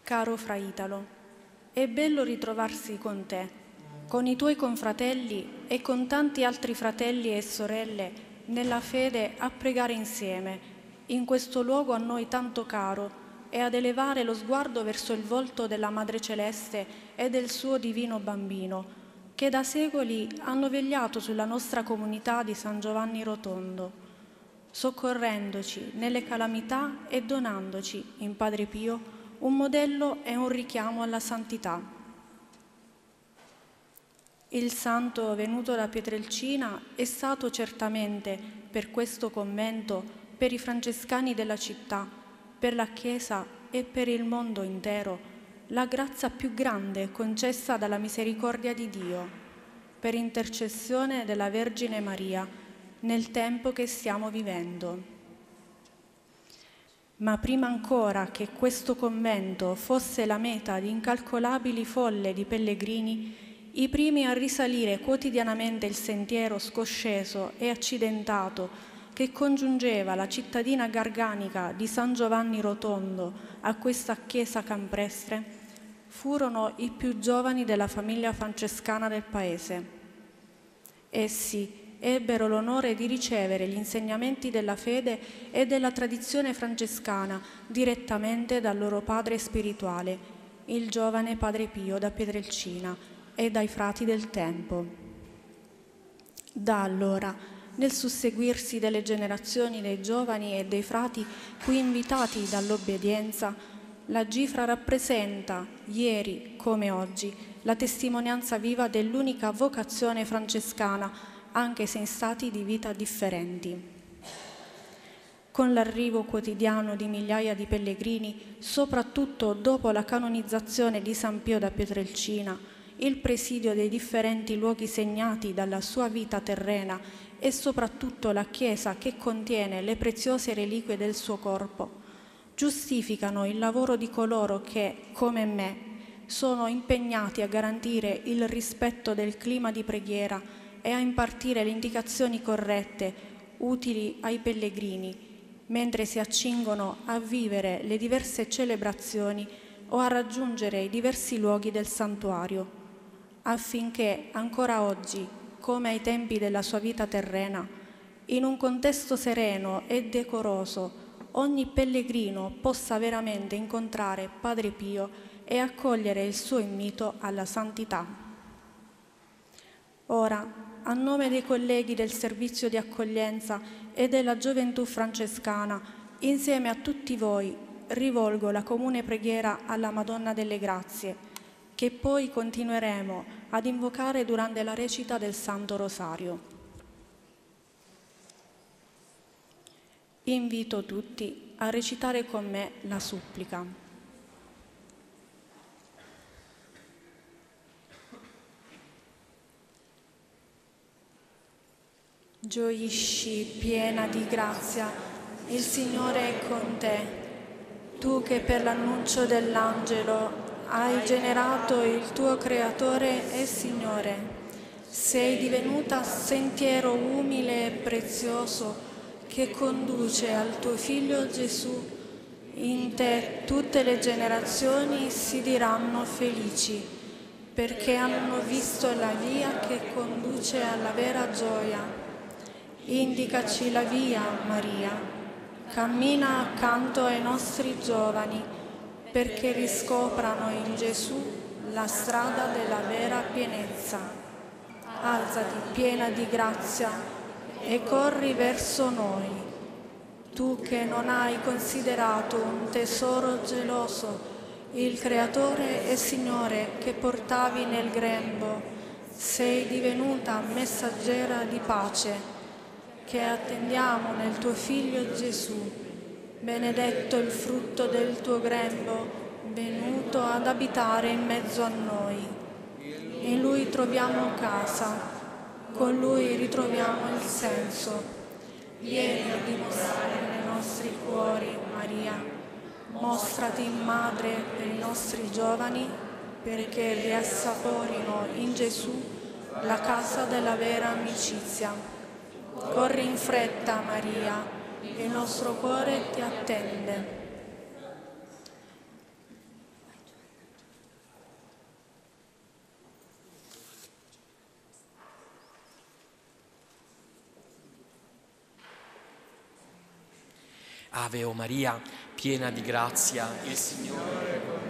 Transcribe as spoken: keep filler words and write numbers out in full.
Caro Fra Italo, è bello ritrovarsi con te, con i tuoi confratelli e con tanti altri fratelli e sorelle nella fede a pregare insieme, in questo luogo a noi tanto caro, e ad elevare lo sguardo verso il volto della Madre Celeste e del suo divino Bambino, che da secoli hanno vegliato sulla nostra comunità di San Giovanni Rotondo, soccorrendoci nelle calamità e donandoci, in Padre Pio, un modello e un richiamo alla santità. Il santo venuto da Pietrelcina è stato certamente per questo convento, per i francescani della città, per la Chiesa e per il mondo intero, la grazia più grande concessa dalla misericordia di Dio, per intercessione della Vergine Maria, nel tempo che stiamo vivendo. Ma prima ancora che questo convento fosse la meta di incalcolabili folle di pellegrini, i primi a risalire quotidianamente il sentiero scosceso e accidentato che congiungeva la cittadina garganica di San Giovanni Rotondo a questa chiesa campestre, furono i più giovani della famiglia francescana del paese. Essi ebbero l'onore di ricevere gli insegnamenti della fede e della tradizione francescana direttamente dal loro padre spirituale, il giovane Padre Pio da Pietrelcina, e dai frati del tempo. Da allora, nel susseguirsi delle generazioni dei giovani e dei frati qui invitati dall'obbedienza, la Gifra rappresenta, ieri come oggi, la testimonianza viva dell'unica vocazione francescana, anche se in stati di vita differenti. Con l'arrivo quotidiano di migliaia di pellegrini, soprattutto dopo la canonizzazione di San Pio da Pietrelcina, il presidio dei differenti luoghi segnati dalla sua vita terrena e soprattutto la Chiesa che contiene le preziose reliquie del suo corpo, giustificano il lavoro di coloro che, come me, sono impegnati a garantire il rispetto del clima di preghiera e a impartire le indicazioni corrette, utili ai pellegrini, mentre si accingono a vivere le diverse celebrazioni o a raggiungere i diversi luoghi del santuario, affinché ancora oggi, come ai tempi della sua vita terrena, in un contesto sereno e decoroso, ogni pellegrino possa veramente incontrare Padre Pio e accogliere il suo invito alla santità. Ora, a nome dei colleghi del servizio di accoglienza e della gioventù francescana, insieme a tutti voi, rivolgo la comune preghiera alla Madonna delle Grazie, che poi continueremo ad invocare durante la recita del Santo Rosario. Invito tutti a recitare con me la supplica. Gioisci piena di grazia, il Signore è con te. Tu che per l'annuncio dell'angelo hai generato il tuo Creatore e Signore, sei divenuta sentiero umile e prezioso che conduce al tuo Figlio Gesù. In te tutte le generazioni si diranno felici, perché hanno visto la via che conduce alla vera gioia. Indicaci la via, Maria, cammina accanto ai nostri giovani, perché riscoprano in Gesù la strada della vera pienezza. Alzati piena di grazia e corri verso noi. Tu che non hai considerato un tesoro geloso, il Creatore e Signore che portavi nel grembo, sei divenuta messaggera di pace, che attendiamo nel tuo Figlio Gesù, benedetto il frutto del tuo grembo, venuto ad abitare in mezzo a noi. In Lui troviamo casa, con Lui ritroviamo il senso. Vieni a dimostrare nei nostri cuori, Maria. Mostrati madre per i nostri giovani, perché riassaporino in Gesù la casa della vera amicizia. Corri in fretta, Maria, il nostro cuore ti attende. Ave o Maria, piena di grazia, il Signore è con te.